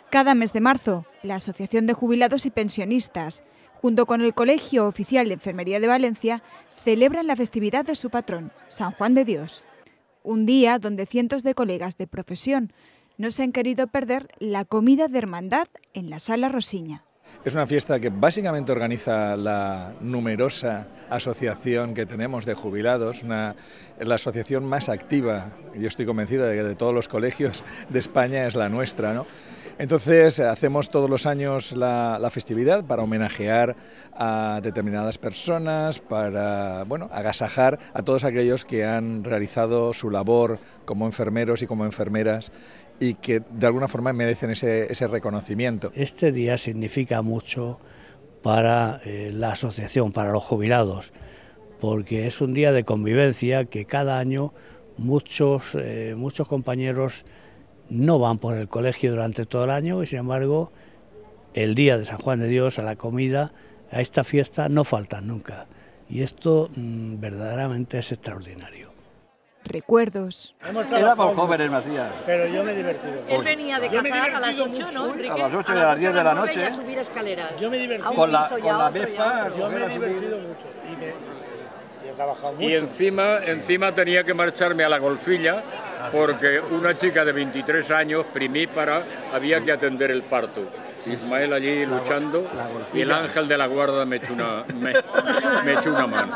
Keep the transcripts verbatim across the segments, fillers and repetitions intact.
Cada mes de marzo, la Asociación de Jubilados y Pensionistas, junto con el Colegio Oficial de Enfermería de Valencia, celebran la festividad de su patrón, San Juan de Dios. Un día donde cientos de colegas de profesión no se han querido perder la comida de hermandad en la Sala Rosiña. Es una fiesta que básicamente organiza la numerosa asociación que tenemos de jubilados, una, la asociación más activa, yo estoy convencido de que de todos los colegios de España es la nuestra, ¿no? Entonces hacemos todos los años la, la festividad para homenajear a determinadas personas, para bueno, agasajar a todos aquellos que han realizado su labor como enfermeros y como enfermeras y que de alguna forma merecen ese, ese reconocimiento. Este día significa mucho para eh, la asociación, para los jubilados, porque es un día de convivencia que cada año muchos, eh, muchos compañeros no van por el colegio durante todo el año y sin embargo el día de San Juan de Dios, a la comida, a esta fiesta no faltan nunca y esto mmm, verdaderamente es extraordinario. Recuerdos. Éramos jóvenes, Macías. Pero yo me he divertido. Él venía de cazar a las ocho, ¿no, Enrique? A las ocho y a las diez de la noche. A subir escaleras. Yo me he divertido. Con la, con la Vespa. Yo me he divertido mucho. Y, me, y he trabajado mucho. Y encima, encima tenía que marcharme a la Golfilla porque una chica de veintitrés años, primípara, había que atender el parto. Ismael allí luchando y el ángel de la guarda me echó una, me, me echó una mano.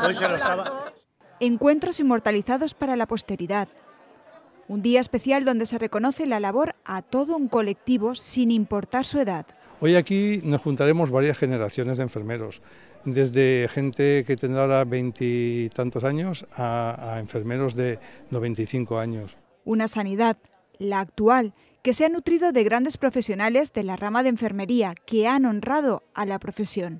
Encuentros inmortalizados para la posteridad. Un día especial donde se reconoce la labor a todo un colectivo sin importar su edad. Hoy aquí nos juntaremos varias generaciones de enfermeros, desde gente que tendrá ahora veintitantos años a, a enfermeros de noventa y cinco años. Una sanidad, la actual, que se ha nutrido de grandes profesionales de la rama de enfermería que han honrado a la profesión.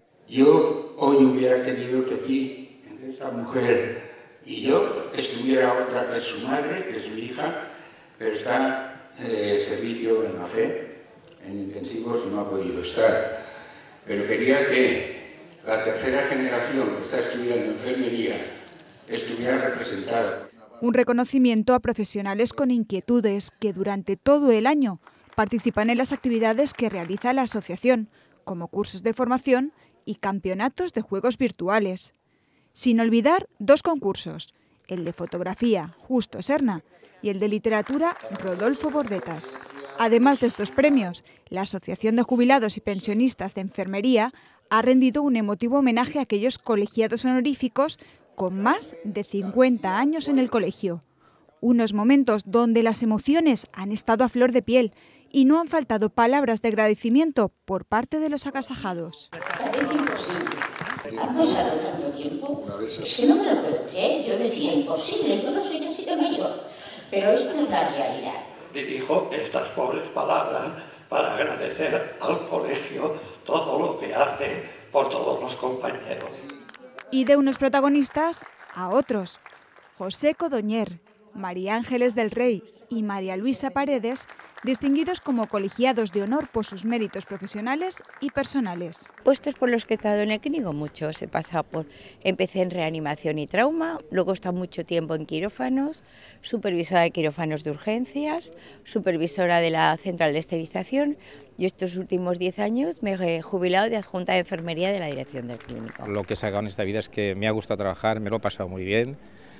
Yo hoy hubiera querido que aquí, entre esta mujer y yo, estuviera otra que es su madre, que es mi hija, pero está de servicio en la fe, en intensivos y no ha podido estar. Pero quería que la tercera generación que está estudiando enfermería estuviera representada. Un reconocimiento a profesionales con inquietudes que durante todo el año participan en las actividades que realiza la asociación, como cursos de formación y campeonatos de juegos virtuales. Sin olvidar dos concursos, el de fotografía, Justo Serna, y el de literatura, Rodolfo Bordetas. Además de estos premios, la Asociación de Jubilados y Pensionistas de Enfermería ha rendido un emotivo homenaje a aquellos colegiados honoríficos con más de cincuenta años en el colegio. Unos momentos donde las emociones han estado a flor de piel y no han faltado palabras de agradecimiento por parte de los agasajados. Parece imposible. Ha pasado tanto tiempo. Es que no me lo puedo creer. Yo decía imposible, yo no soy así de mayor. Pero esta es la realidad. Dirijo estas pobres palabras para agradecer al colegio todo lo que hace por todos los compañeros. Y de unos protagonistas a otros. José Codoñer, María Ángeles del Rey y María Luisa Paredes, distinguidos como colegiados de honor por sus méritos profesionales y personales. Puestos por los que he estado en el clínico, muchos. He pasado por, empecé en reanimación y trauma, luego he estado mucho tiempo en quirófanos, supervisora de quirófanos de urgencias, supervisora de la central de esterilización y estos últimos diez años me he jubilado de adjunta de enfermería de la dirección del clínico. Lo que he sacado en esta vida es que me ha gustado trabajar, me lo he pasado muy bien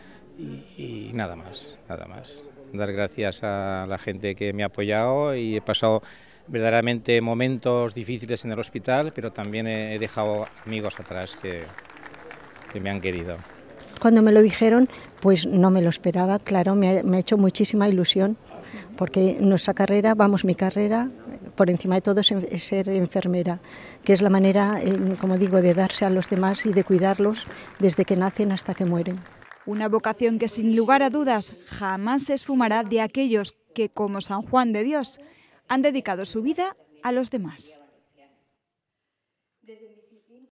y, y nada más, nada más. Dar gracias a la gente que me ha apoyado y he pasado verdaderamente momentos difíciles en el hospital, pero también he dejado amigos atrás que, que me han querido. Cuando me lo dijeron, pues no me lo esperaba, claro, me ha, me ha hecho muchísima ilusión, porque nuestra carrera, vamos, mi carrera, por encima de todo es ser enfermera, que es la manera, como digo, de darse a los demás y de cuidarlos desde que nacen hasta que mueren. Una vocación que sin lugar a dudas jamás se esfumará de aquellos que, como San Juan de Dios, han dedicado su vida a los demás. Desde